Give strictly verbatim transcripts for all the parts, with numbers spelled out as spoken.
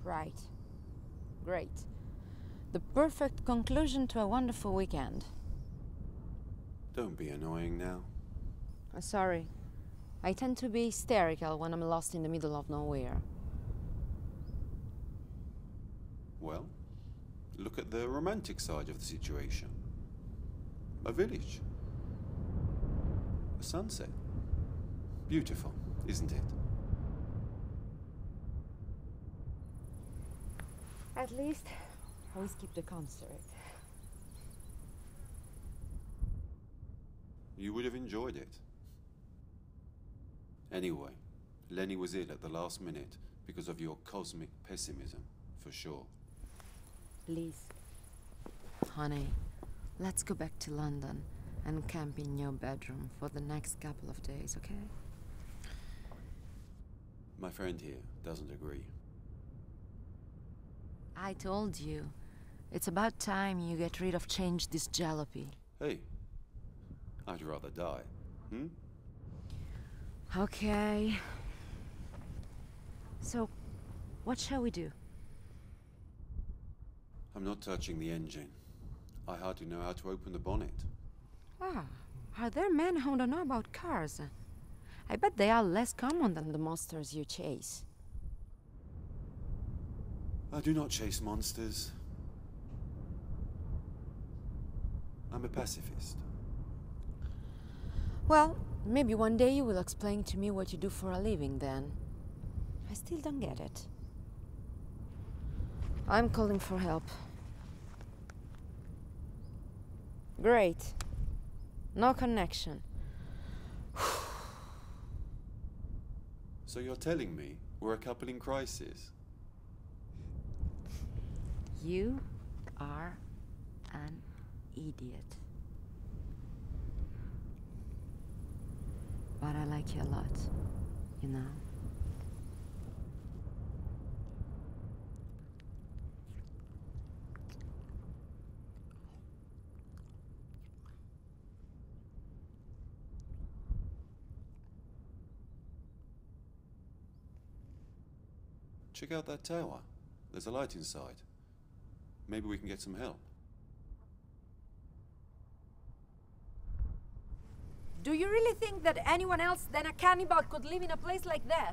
Right. Great. The perfect conclusion to a wonderful weekend. Don't be annoying now. Uh, sorry. I tend to be hysterical when I'm lost in the middle of nowhere. Well, look at the romantic side of the situation. A village. A sunset. Beautiful, isn't it? At least, always keep the concert. You would have enjoyed it. Anyway, Lenny was ill at the last minute because of your cosmic pessimism, for sure. Please. Honey, let's go back to London and camp in your bedroom for the next couple of days, okay? My friend here doesn't agree. I told you. It's about time you get rid of change this jalopy. Hey, I'd rather die, hmm? Okay. So, what shall we do? I'm not touching the engine. I hardly know how to open the bonnet. Ah, are there men who don't know about cars? I bet they are less common than the monsters you chase. I do not chase monsters. I'm a pacifist. Well, maybe one day you will explain to me what you do for a living then. I still don't get it. I'm calling for help. Great. No connection. So you're telling me we're a couple in crisis? You are an idiot. But I like you a lot, you know? Check out that tower. There's a light inside. Maybe we can get some help. Do you really think that anyone else than a cannibal could live in a place like that?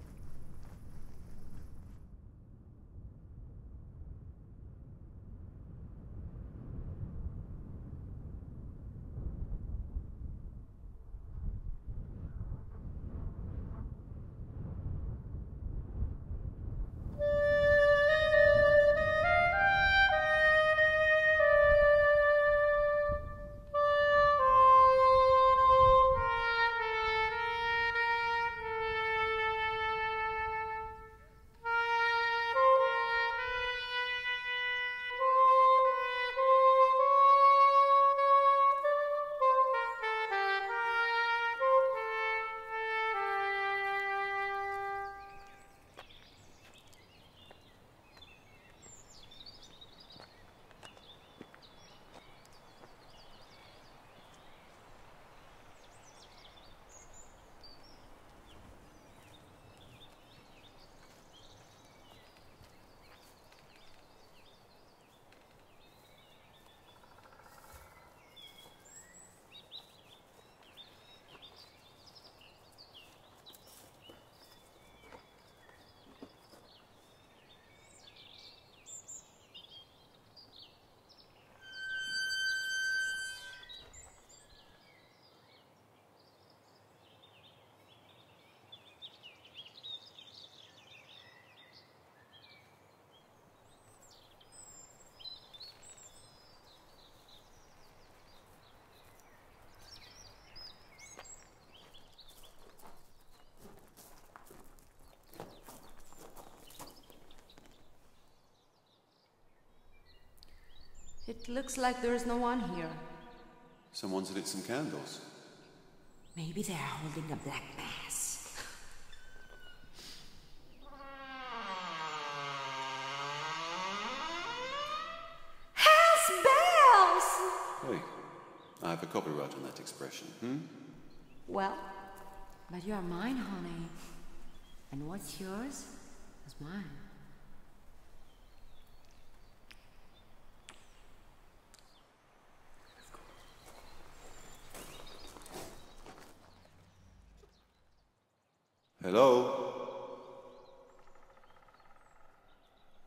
It looks like there is no one here. Someone's lit some candles. Maybe they are holding a black mass. Hell's bells! Hey, I have a copyright on that expression, hmm? Well, but you are mine, honey. And what's yours is mine.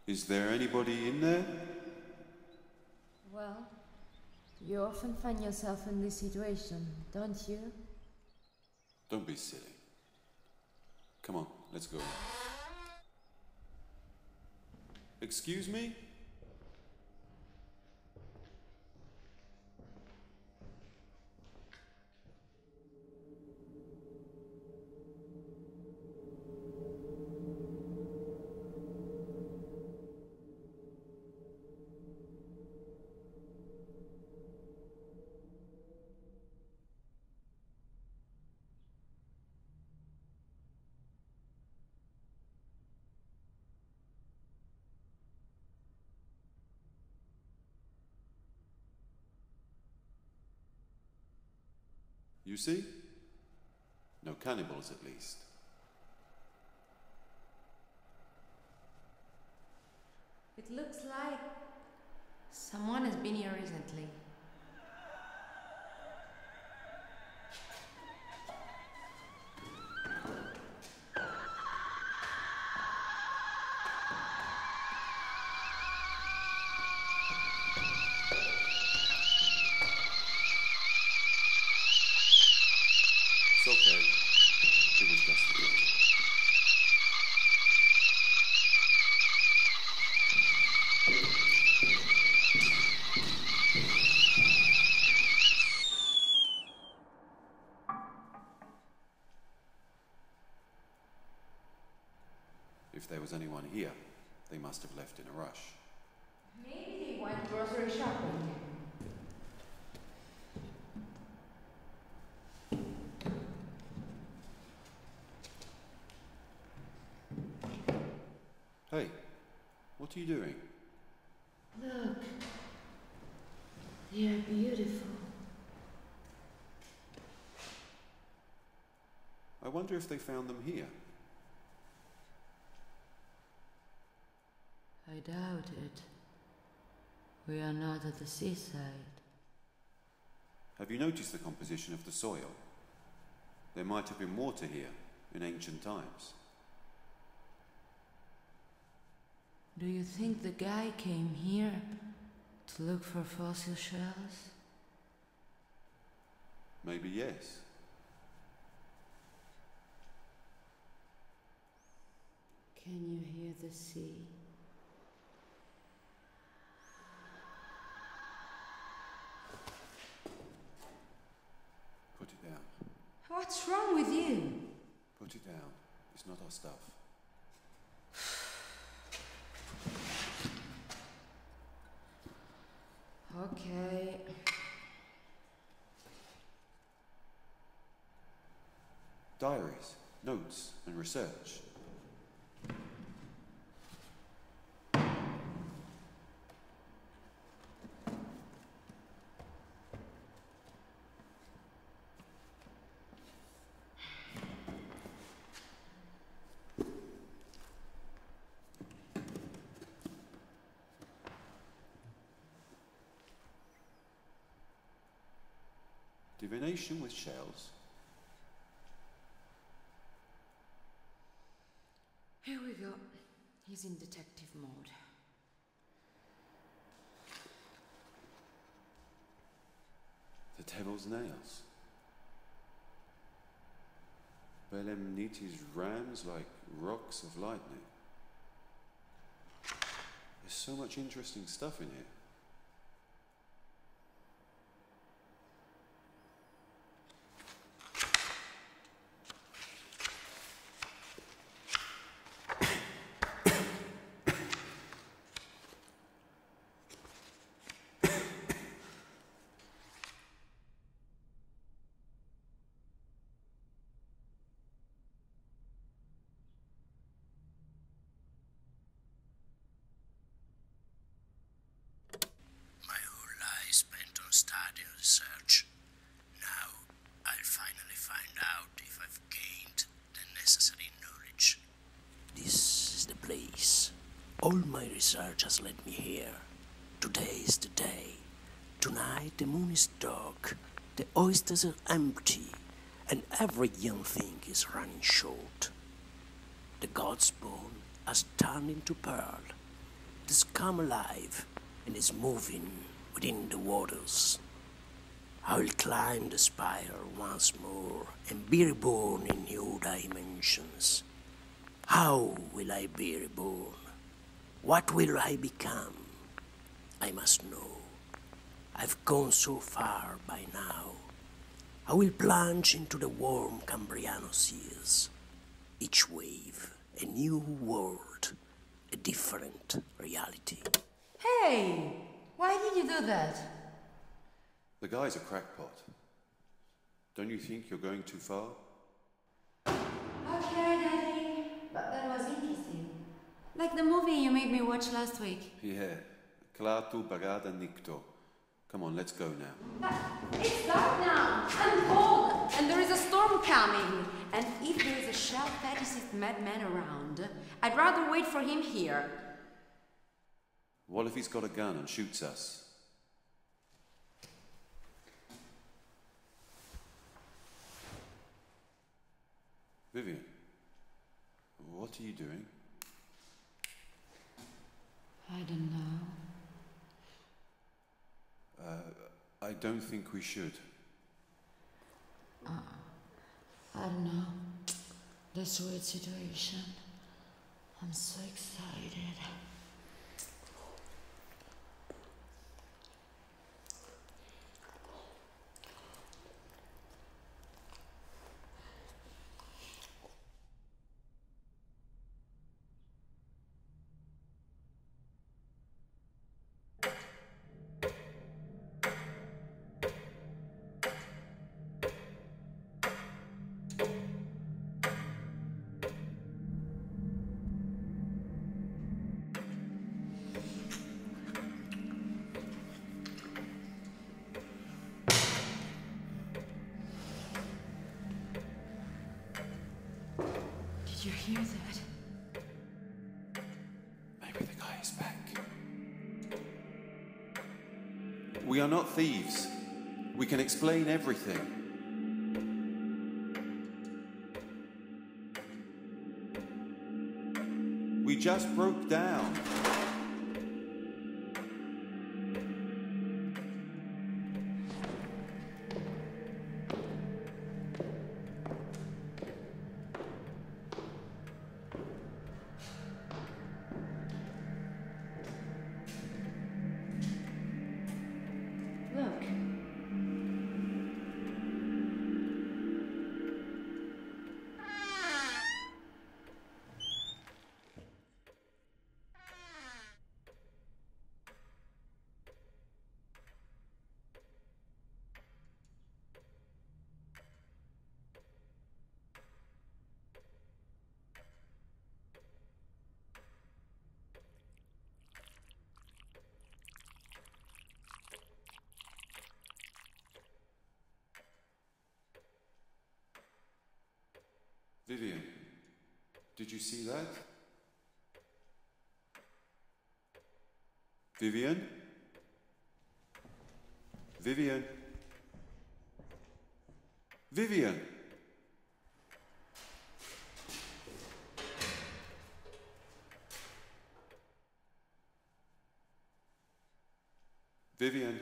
Is there anybody in there? Well, you often find yourself in this situation, don't you? Don't be silly. Come on, let's go. Excuse me? You see? No cannibals, at least. It looks like someone has been here recently. It's okay. It was just a bit. If there was anyone here, they must have left in a rush. Maybe they went grocery shopping. Hey, what are you doing? Look. They are beautiful. I wonder if they found them here. I doubt it. We are not at the seaside. Have you noticed the composition of the soil? There might have been water here in ancient times. Do you think the guy came here to look for fossil shells? Maybe yes. Can you hear the sea? Put it down. What's wrong with you? Put it down. It's not our stuff. Okay. Diaries, notes, and research. Divination with shells. Here we go. He's in detective mode. The devil's nails. Belemniti's rams like rocks of lightning. There's so much interesting stuff in here. Spent on study and research. Now, I'll finally find out if I've gained the necessary knowledge. This is the place. All my research has led me here. Today is the day. Tonight the moon is dark, the oysters are empty, and every young thing is running short. The god's bone has turned into pearl, has come alive and is moving within the waters. I will climb the spire once more and be reborn in new dimensions. How will I be reborn? What will I become? I must know. I've gone so far by now. I will plunge into the warm Cambriano seas. Each wave, a new world, a different reality. Hey! Why did you do that? The guy's a crackpot. Don't you think you're going too far? Okay, Daddy. But that was interesting. Like the movie you made me watch last week. Yeah. Clatu Bagada Nicto. Come on, let's go now. But it's dark now. I'm cold. And there is a storm coming. And if there is a shell fetishist madman around, I'd rather wait for him here. What if he's got a gun and shoots us? Vivian, what are you doing? I don't know. Uh, I don't think we should. Uh, I don't know. That's a weird situation. I'm so excited. Did you hear that? Maybe the guy is back. We are not thieves. We can explain everything. We just broke down. Look. Vivian, did you see that? Vivian? Vivian? Vivian! Vivian?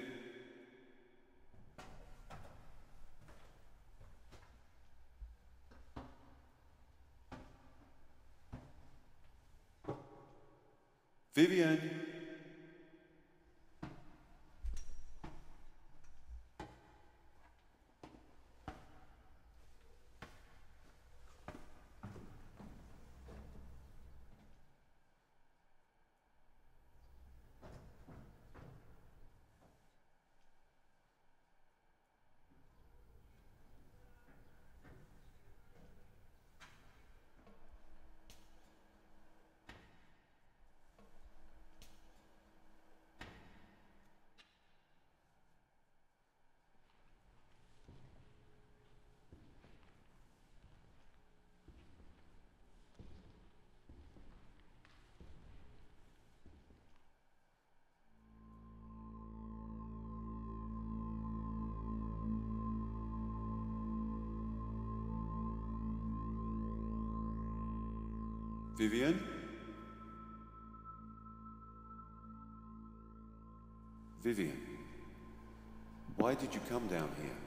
Vivian? Vivian? Vivian, why did you come down here?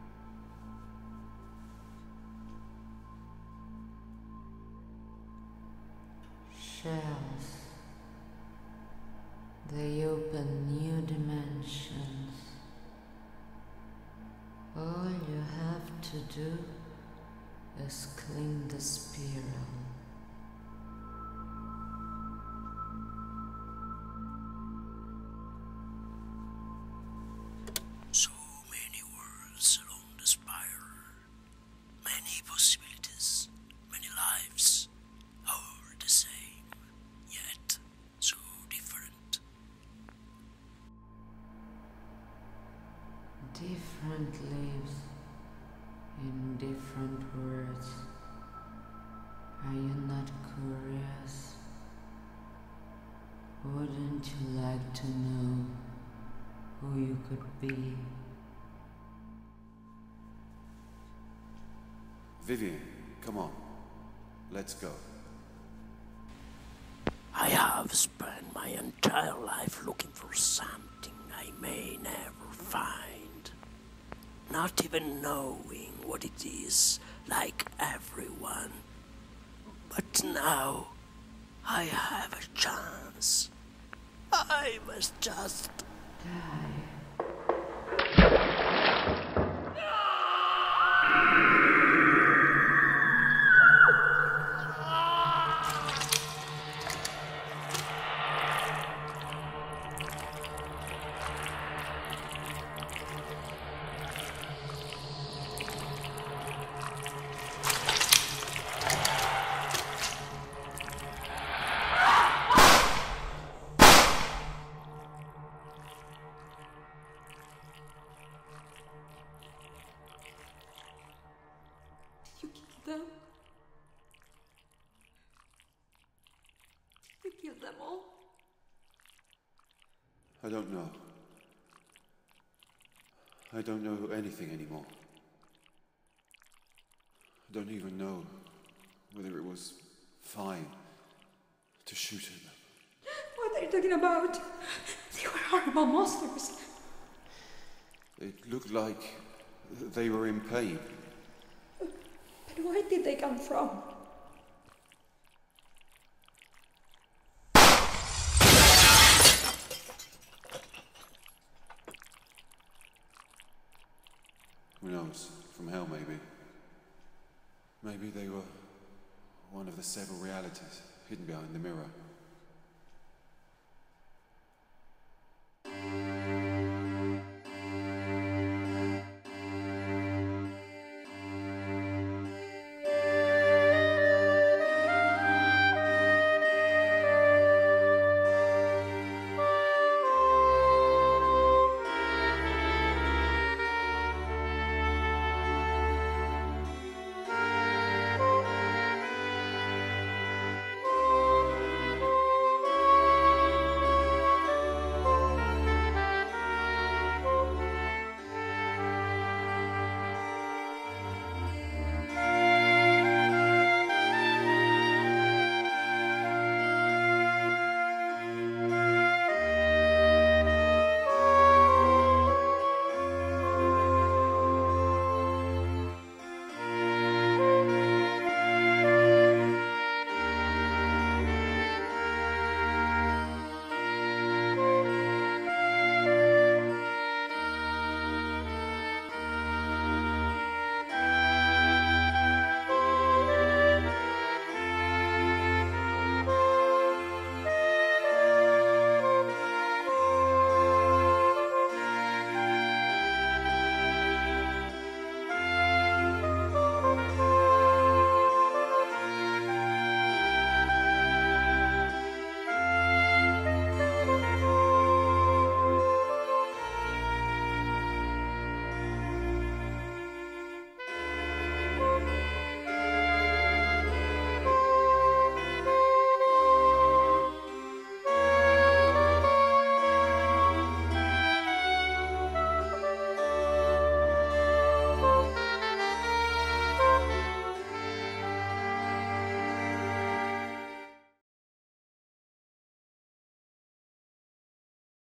Shells. They open new dimensions. All you have to do is cling the spiral. So many worlds along the spiral, many possibilities, many lives, all the same, yet so different. Different lives in different worlds. Are you not curious? Wouldn't you like to know who you could be? Vivian, come on. Let's go. I have spent my entire life looking for something I may never find. Not even knowing what it is, like everyone. But now, I have a chance. I must just... Die. You killed them? You killed them all? I don't know. I don't know anything anymore. I don't even know whether it was fine to shoot at them. What are you talking about? They were horrible monsters. It looked like they were in pain. But where did they come from? Who knows? From hell, maybe. Maybe they were one of the several realities hidden behind the mirror.